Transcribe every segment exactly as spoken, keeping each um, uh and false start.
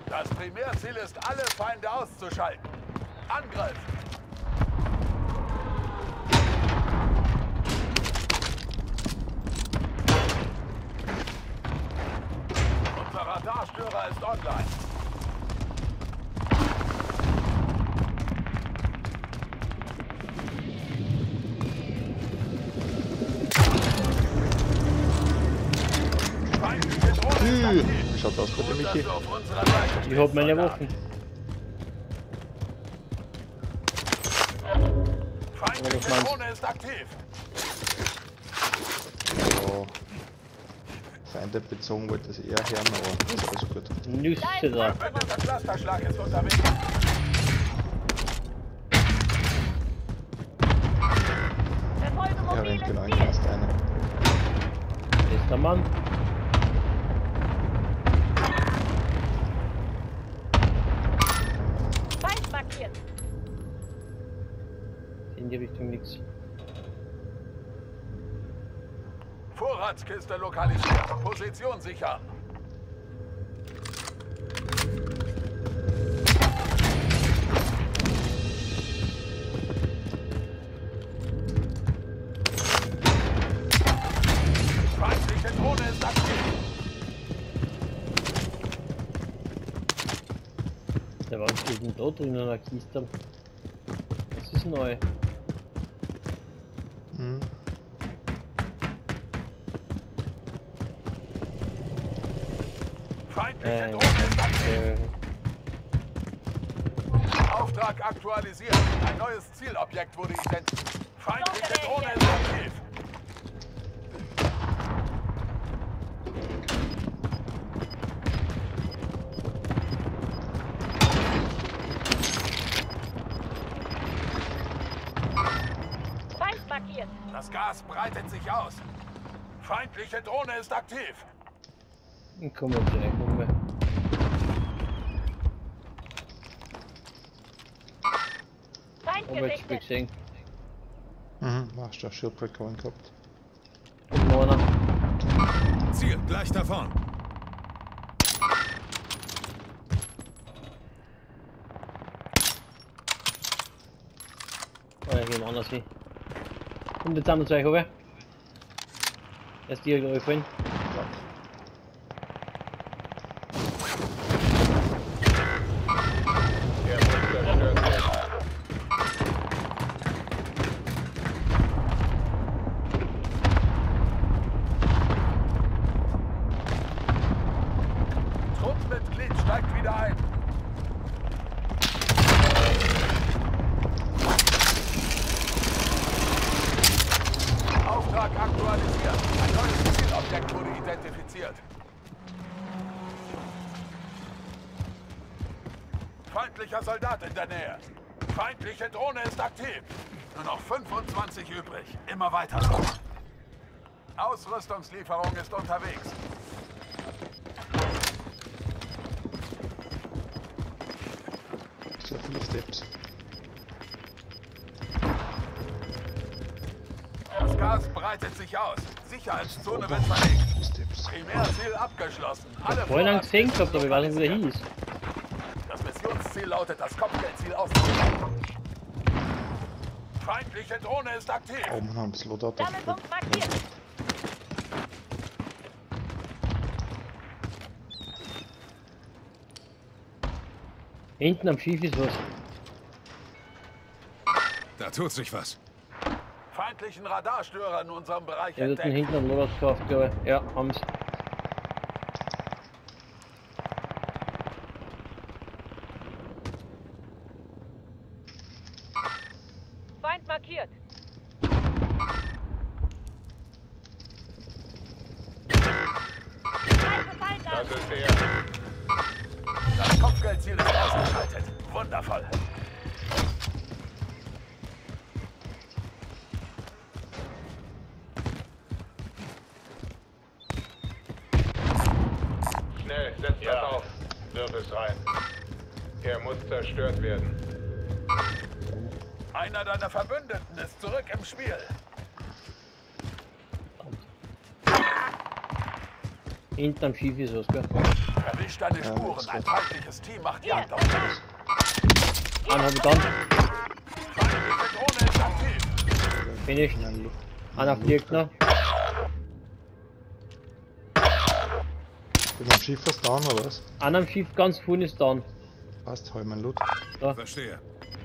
Das Primärziel ist, alle Feinde auszuschalten. Angriff! Unser Radarstörer ist online. Hm, wie schaut's aus bei dem Michi? Ich hab meine Waffen. Feindliche Drohne ist aktiv. Ja. Feinde bezogen wollte es eher hören, aber ist alles gut. Nüsse da. Der Clusterschlag ist unterwegs. Er rennt genau in den Ast rein. Ist der Mann. Feind markiert. In die Richtung nichts. Vorratskiste lokalisiert. Position sichern. Feindliche Drohne ist aktiv. Der war steht denn da drin in einer Kiste. Das ist neu. Hm. Feindliche Äh, Drohne ist aktiv. äh, Auftrag aktualisiert. Ein neues Zielobjekt wurde identifiziert. Feindliche Drohne ist aktiv. Feind markiert. Das Gas breitet sich aus. Feindliche Drohne ist aktiv. komm jetzt gleich rum. Feind Hab ich gesichtet. gesehen. Mhm, hast du ein Shieldbreak gehabt. Und noch einer. Ziel, gleich da vorn. Oh, ja, gehen wir anders hin. Kommt jetzt an uns gleich rüber. Erst die gleich fallen. Truppmitglied steigt wieder ein. Auftrag aktualisiert. Ein neues Zielobjekt wurde identifiziert. Feindlicher Soldat in der Nähe. Feindliche Drohne ist aktiv. Nur noch fünfundzwanzig übrig. Immer weiter so. Ausrüstungslieferung ist unterwegs. So viele Steps. Das Gas breitet sich aus. Sicherheitszone wird verlegt. Steps. Primärziel abgeschlossen. Alle Vorhin lang Vorratskisten gesehen gehabt, aber ich weiß nicht, wie der hieß. Das Missionsziel lautet, das Kopfgeldziel auszuschalten. Feindliche Drohne ist aktiv. Oh man, haben das Loadout Sammelpunkt markiert. Hinten am Schiff ist was. Da tut sich was. Feindlichen Radarstörer in unserem Bereich Der wird entdeckt. hinten am Loadout gekauft, glaube ich. Ja, haben's. Feind markiert. Greife Feind an. ist er. Das Kopfgeldziel ist ausgeschaltet. Wundervoll. Schnell, setz das auf. Wirf es rein. Er muss zerstört werden. Einer deiner Verbündeten ist zurück im Spiel. Hinten am Schiff ist was, gell? Erwischt deine Ja, Spuren. ist Ein gut. feindliches Team macht Hier, Jagd auf da. dich. Einen hab ich dann. Feindliche Drohne ist aktiv. Finished. Nein, Luft. Einer fliegt noch. Ist am Schiff was down oder was? Einer am Schiff ganz vorne ist down. Passt, hol mein Loot. Verstehe.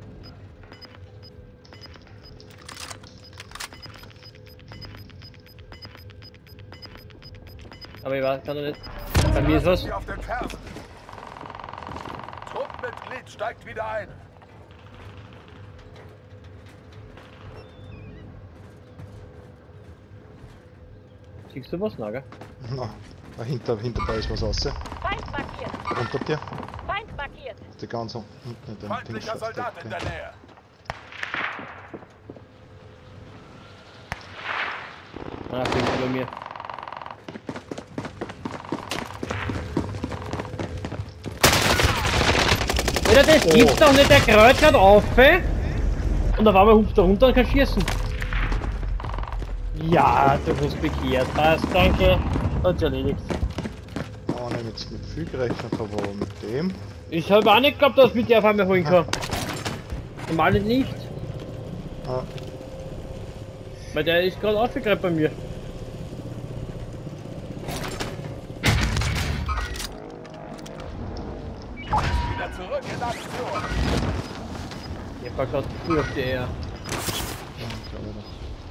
Aber ich weiß, kann doch nicht. Bei mir ist was. Sie auf den Fersen. Truppmitglied steigt wieder ein. Siehst du was, Nager? Na, dahinter, hinter da ist was raus. Feind markiert. Unter dir. Feind markiert. Die ganz unten in den Feindlicher Dings. Soldat in der Nähe. Ah, fliegt bei mir. Alter, das Oh. gibt's doch nicht, der kreuzt grad auf und auf einmal hupft er runter und kann schießen. Ja, du hast bekehrt. Passt, danke. Hat's erledigt. Oh, ne, mit, mit viel gerechnet, aber mit dem. Ich habe auch nicht geglaubt, dass ich mit der auf einmal holen kann. Normal nicht. Ah, Weil der ist gerade aufgegriffen bei mir. Wieder zurück in Aktion. Ich war gerade früh auf die Eier. ja, glaube ich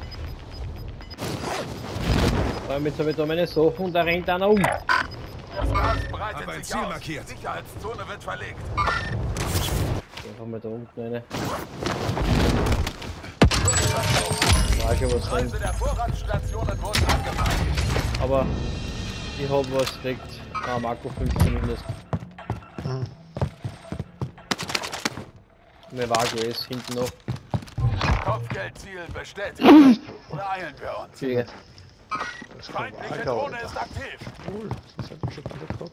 doch. Vor allem jetzt habe ich da meine Sachen und da rennt einer um. Das Gas breitet Hab ein sich Ziel aus. markiert. Sicherheitszone wird verlegt. Einfach mal da unten eine. War schon was drin. Preise der Vorratsstationen wurden angepasst. Aber ich hab was gekriegt. Ah, Marco fünf zumindest. Hm. Mir war Grace hinten noch. Kopfgeldziel bestätigt. Beeilen wir uns. Fliege. Das kann Feindliche Wager, Drohne Alter. ist aktiv. Cool, das hätte ich schon wieder gehabt.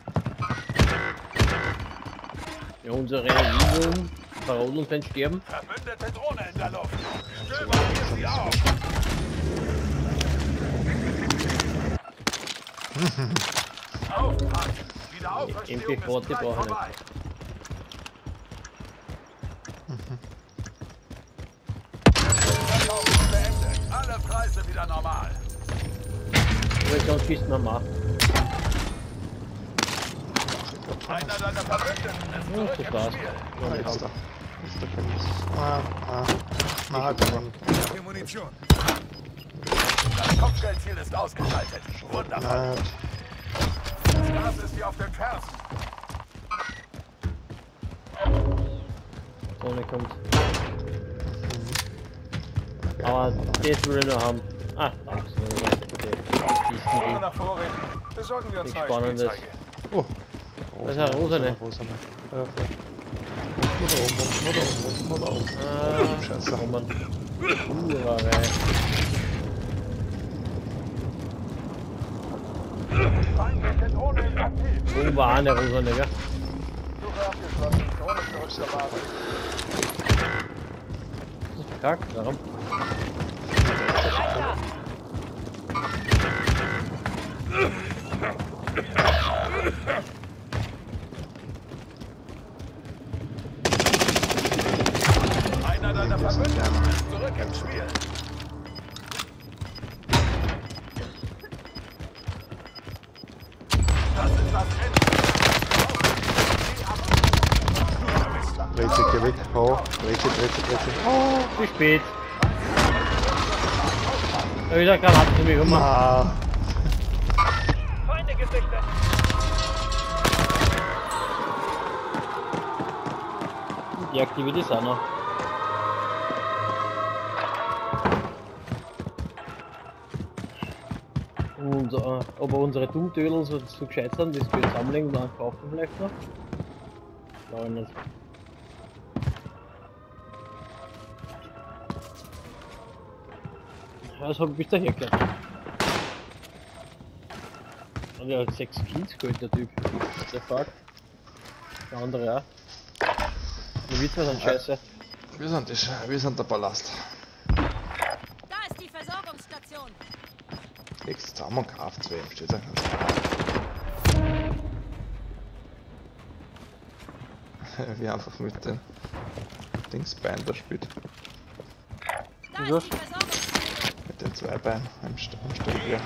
Ja, unsere Übung verrodeln und dann sterben. Verbündete Drohne in der Luft. Stöbern wir sie auf. Aufpassen. Wiederaufverstehung M P vier ist gleich brauchen wir vorbei. Verkauf ist beendet. Alle Preise wieder normal. Aber sonst schießt man mal. Einer deiner Verbündeten ist Ja, zurück das im war's. Spiel. Ah, jetzt da. Jetzt da kann ich. Ah, ah. Na, dann. Hier Munition. Das Kopfgeldziel ist ausgeschaltet. Wunderbar. Na, Das Gas ist hier auf den Fersen. Sonne kommt. Aber das will ich noch haben. Ah, danke. Okay. Schießen nach Vorräten. Besorgen wir uns die. neue Spannendes. Spielzeuge. oh. Das ist eine rosane. Rosane. Ja, ja. Nur da oben, nur da oben, nur da oben. Ah, Scheiße. Roman. Urerei. Feindliche Drohne ist aktiv. Wo war eine Rosane, gell? Suche abgeschlossen. Drohne zurück zur Basis. Kack, warum? Weiter. Einer deiner Verbündeten ist zurück im Spiel. Das ist das Ende. Rätsel, geh weg. Hau. Rätsel, Rätsel, Rätsel. Oh. Zu spät. Da ist wieder Granaten für mich gemacht. Ah. Feinde gesichtet. Die aktiviert ist auch noch. Und äh, aber unsere Dummtödel so, so gescheit sind, das wir zusammenlegen und dann kaufen vielleicht noch. Glaube ich nicht. Das habe ich bis daher gehabt. Und er hat sechs Kills geholt, der Typ. What the fuck? Der andere auch. Der Witz war dann scheiße. Wir sind, das, wir sind der Ballast. Da ist die Versorgungsstation. Nächstes zusammen und kauft zwei, steht da. Wie einfach mit den Dingsbeinen da spielt. Wieso? Mit den zwei Beinen am St am Sturmgewehr.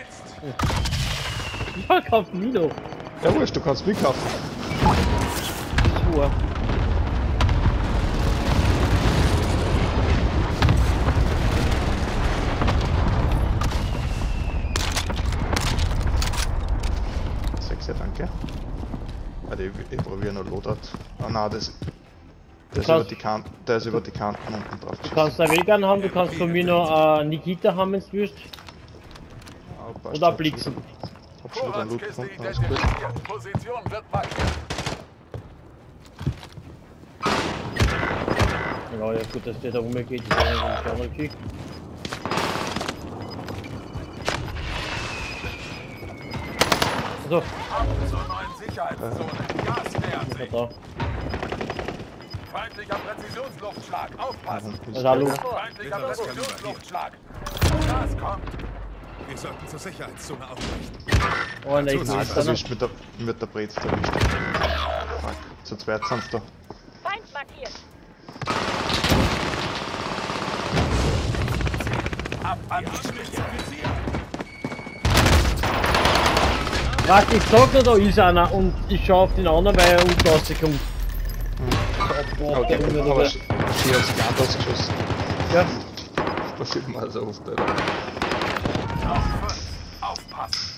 Ja, kauft Mino. Ja wurscht, du kannst mitkaufen. Schuhe. Sechser, danke. Warte, ich, ich probiere noch Loadout. Ah nein, das, das ist kannst- über die Kanten, der ist über die Kanten unten drauf Du kannst eine Vegan haben, du kannst von mir noch äh, Nikita haben, wenn du willst. Ah, passt, Oder hab schon Blitzen. wieder- Hab schon wieder einen Loot Vorratskiste gefunden, alles gut. identifiziert. Position wird markiert. Ja, ja gut, dass der da rumgeht, das ist eigentlich eine andere Geschichte. Also, Ab zur neuen Sicherheitszone. Gas nähert ist er sich. da. Feindlicher Präzisionsluftschlag. Aufpassen. Also, hallo. Feindlicher Präzisionsluftschlag. Gas kommt. Wir sollten zur Sicherheitszone aufbrechen. Oh, nein, ich Nein, weiß also nicht. ist mit der, mit der Brez erwischt. Fuck, zu zweit sind's da. Feind markiert. Ab an die Spitze. Was, ich sag dir, da ist einer und ich schau auf den anderen, weil er unten rauskommt. Oh, Okay, der Junge, aber der- hier ist ganz ausgeschossen. Ja, Das sieht man so oft, Alter. Noch fünf. Aufpassen.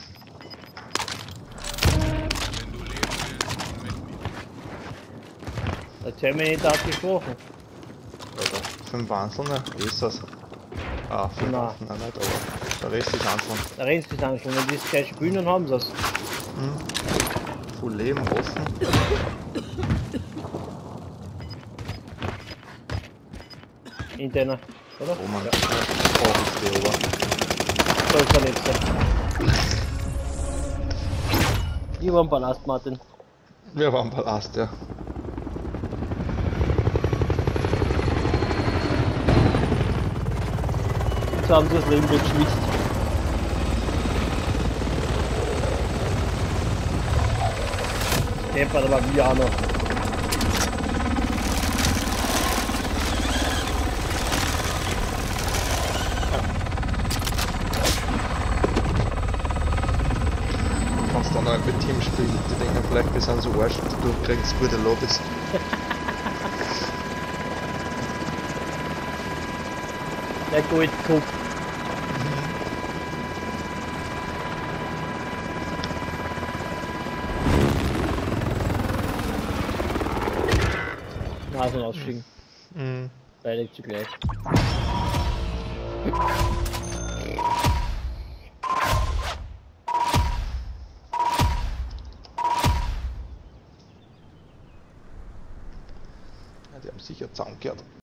Wenn du leben willst, mit mir. erzähl mir nicht abgesprochen. Alter, fünf Einzelne, wie ist das? Ah, fünf Nein. Einzelne nicht, aber der Rest ist einzeln. Der Rest ist dann schon, wenn die es gleich spielen, dann haben sie es. Full Leben, offen. In deiner, oder? Oh Mann, oh, ist der Ober. So ist der letzte. Ich war im Palast, Martin. Wir waren im Palast, ja. Jetzt haben sie das Leben geschwitzt. Deppert aber wie auch noch. Du kannst dann auch mit Team spielen, die denken vielleicht, wir sind so arsch, du kriegst gute Lobbies. Der Goldkopf. Nasen ausstiegen. Mhm. Beide zugleich. Ja, die haben sicher zusammengehört.